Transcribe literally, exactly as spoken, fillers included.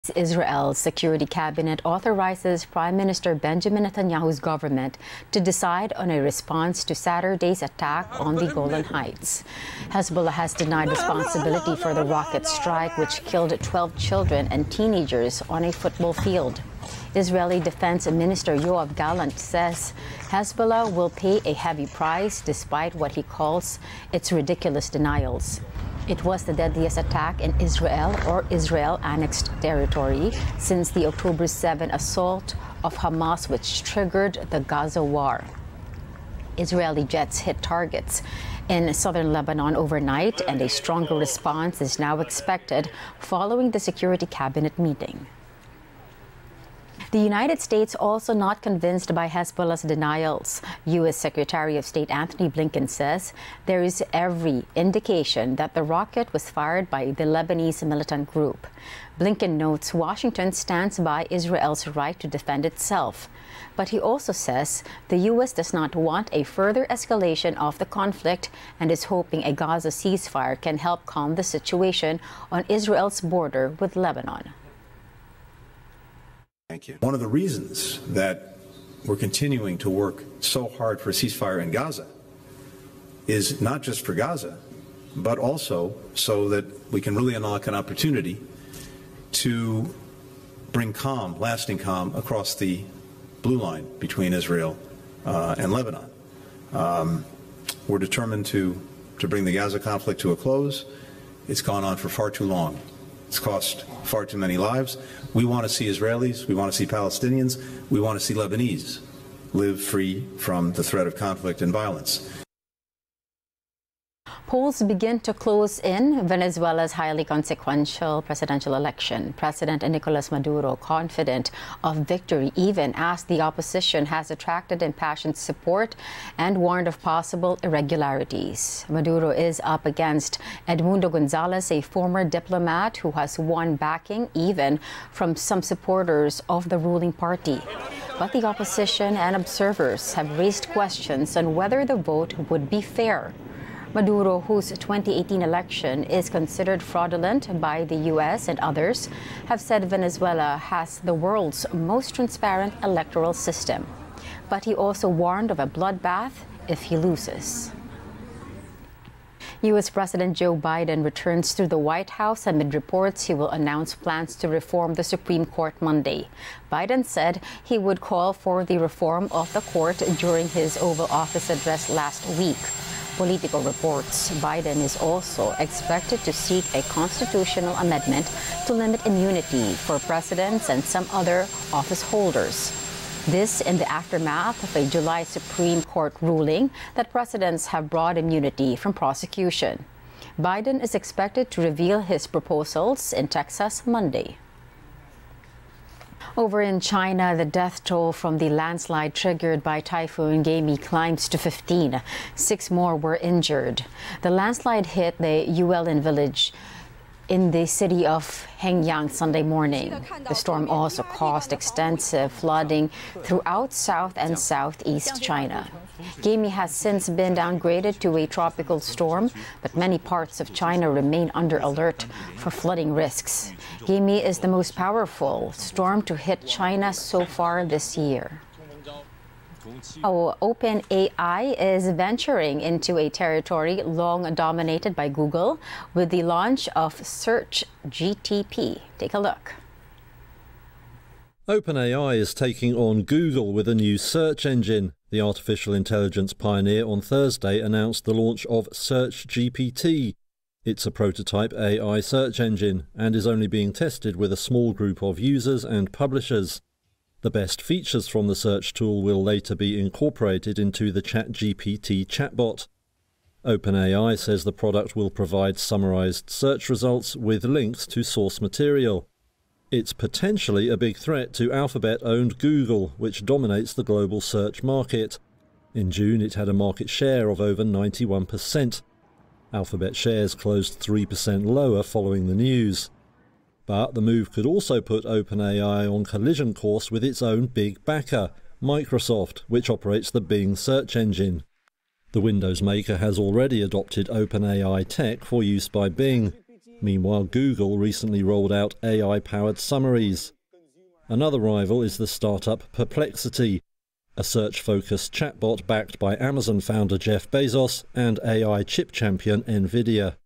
Israel's Security Cabinet authorizes Prime Minister Benjamin Netanyahu's government to decide on a response to Saturday's attack on the Golan Heights. Hezbollah has denied responsibility for the rocket strike, which killed twelve children and teenagers on a football field. Israeli Defense Minister Yoav Gallant says Hezbollah will pay a heavy price despite what he calls its ridiculous denials. It was the deadliest attack in Israel or Israel-annexed territory since the October seventh assault of Hamas, which triggered the Gaza war. Israeli jets hit targets in southern Lebanon overnight, and a stronger response is now expected following the Security Cabinet meeting. The United States also not convinced by Hezbollah's denials. U S Secretary of State Antony Blinken says there is every indication that the rocket was fired by the Lebanese militant group. Blinken notes Washington stands by Israel's right to defend itself. But he also says the U S does not want a further escalation of the conflict and is hoping a Gaza ceasefire can help calm the situation on Israel's border with Lebanon. Thank you. One of the reasons that we're continuing to work so hard for a ceasefire in Gaza is not just for Gaza, but also so that we can really unlock an opportunity to bring calm, lasting calm, across the blue line between Israel uh, and Lebanon. Um, we're determined to, to bring the Gaza conflict to a close. It's gone on for far too long. It's cost far too many lives. We want to see Israelis, we want to see Palestinians, we want to see Lebanese live free from the threat of conflict and violence. Polls begin to close in Venezuela's highly consequential presidential election. President Nicolas Maduro, confident of victory, even as the opposition has attracted impassioned support and warned of possible irregularities. Maduro is up against Edmundo Gonzalez, a former diplomat who has won backing even from some supporters of the ruling party. But the opposition and observers have raised questions on whether the vote would be fair. Maduro, whose twenty eighteen election is considered fraudulent by the U S and others, have said Venezuela has the world's most transparent electoral system. But he also warned of a bloodbath if he loses. U S President Joe Biden returns to the White House amid reports he will announce plans to reform the Supreme Court Monday. Biden said he would call for the reform of the court during his Oval Office address last week. Political reports Biden is also expected to seek a constitutional amendment to limit immunity for presidents and some other office holders. This in the aftermath of a July Supreme Court ruling that presidents have broad immunity from prosecution. Biden is expected to reveal his proposals in Texas Monday. Over in China, the death toll from the landslide triggered by Typhoon Gaimi climbs to fifteen. Six more were injured. The landslide hit the Yulin village in the city of Hengyang Sunday morning. The storm also caused extensive flooding throughout South and Southeast China. Gaimi has since been downgraded to a tropical storm, but many parts of China remain under alert for flooding risks. Gaimi is the most powerful storm to hit China so far this year. Oh, OpenAI is venturing into a territory long dominated by Google with the launch of Search G T P. Take a look. OpenAI is taking on Google with a new search engine. The artificial intelligence pioneer on Thursday announced the launch of Search G P T. It's a prototype A I search engine and is only being tested with a small group of users and publishers. The best features from the search tool will later be incorporated into the ChatGPT chatbot. OpenAI says the product will provide summarized search results with links to source material. It's potentially a big threat to Alphabet-owned Google, which dominates the global search market. In June, it had a market share of over ninety-one percent. Alphabet shares closed three percent lower following the news. But the move could also put OpenAI on collision course with its own big backer, Microsoft, which operates the Bing search engine. The Windows maker has already adopted OpenAI tech for use by Bing. Meanwhile, Google recently rolled out A I-powered summaries. Another rival is the startup Perplexity, a search-focused chatbot backed by Amazon founder Jeff Bezos and A I chip champion NVIDIA.